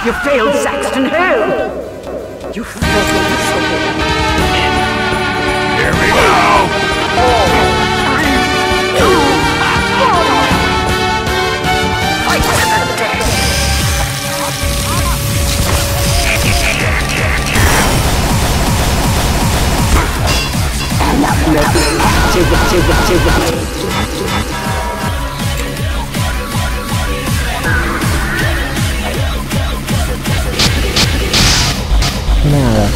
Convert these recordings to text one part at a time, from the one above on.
You failed Saxton Hill! You failed us all! Here we go! 3, 2, 1! Fight to the death! Nada.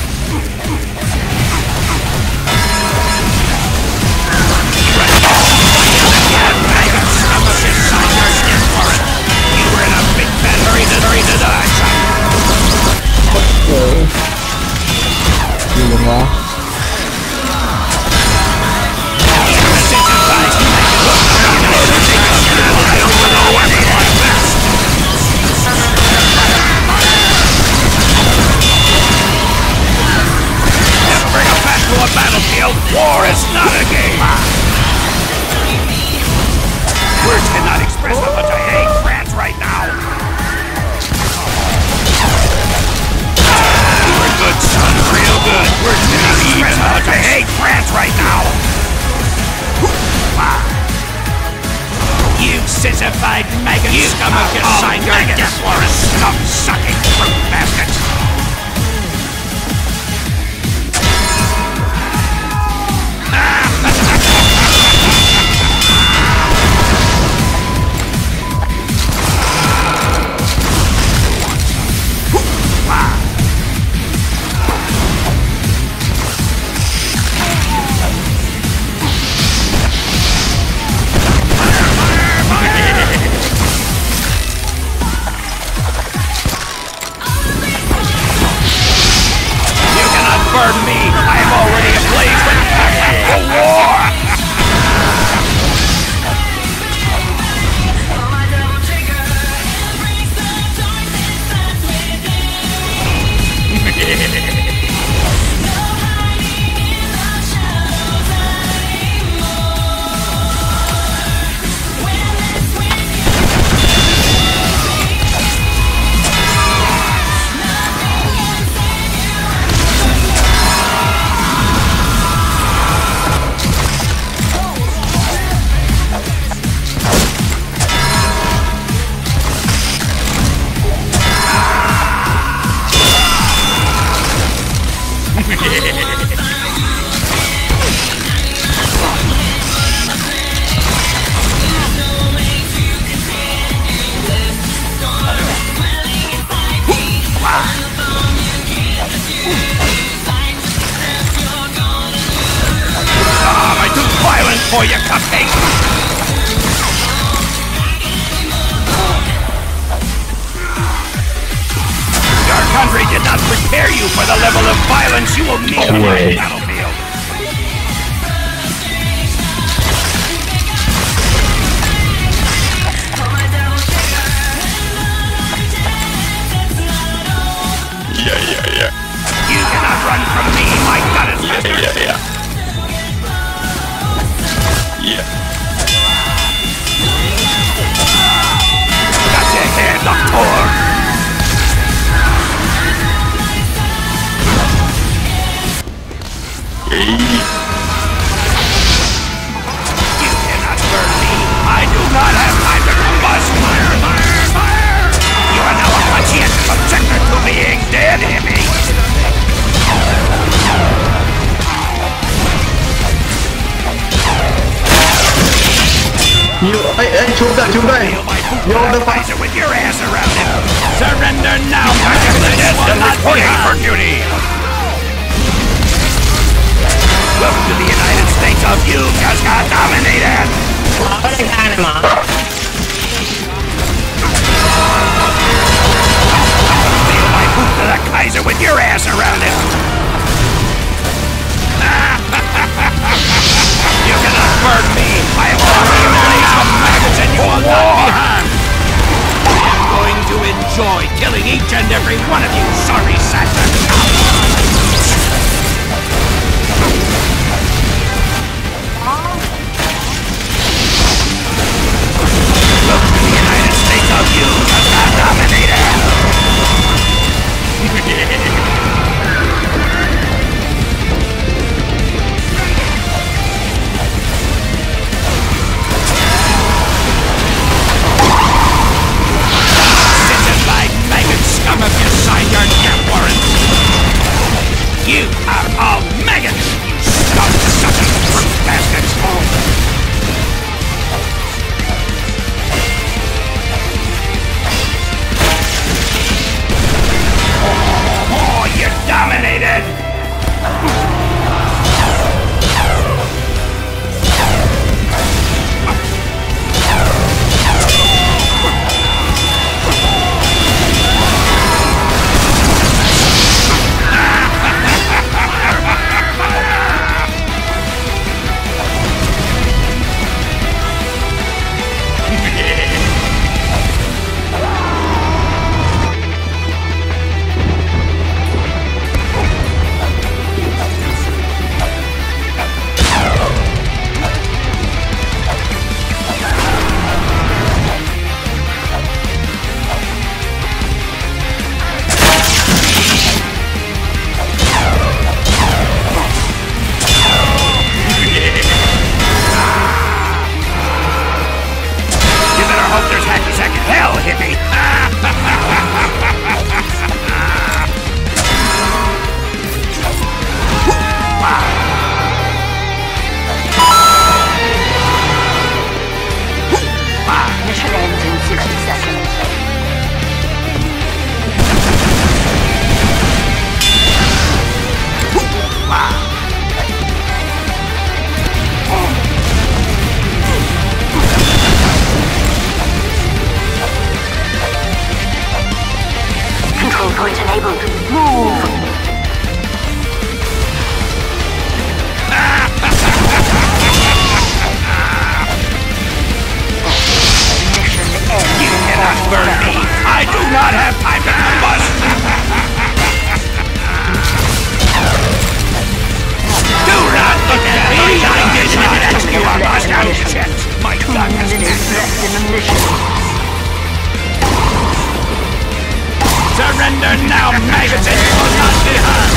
Belum lah. Battlefield, war is not a game. Words cannot express how much I hate France right now. You were good, son, real good. Words cannot express how much I hate France right now. You sissified maggot, you scum of your signed your death warrant, scum-sucking fruit bastards. Burn me! I am already ablaze with passion for war! For your cupcake! Your country did not prepare you for the level of violence you will meet on the battlefield. Yeah. You cannot run from me, my goddess master. Yeah. Got your head, Doctor! You cannot burn me! I do not have time to combust! Fire! You are now a conscientious objector to being dead, Hippie! Chúng đây. Yo, the fight with your ass around it. Surrender now, consciousness will not be for duty. Welcome to the United States of you just got dominated. Feel my boot to the Kaiser with your ass around it. You cannot burn me! I am already ablaze with maggots and you will not be harmed! I am going to enjoy killing each and every one of you, sorry Saxons! Look to the United States of you, just got dominated! ends in 60 seconds. Control point enabled. Move! You cannot burn me! I do not have time to combust! Do not look at me! I did not ask you a Moscow jet! My gun has Minutes left in the mission. Surrender now, maggots, and you will not be harmed!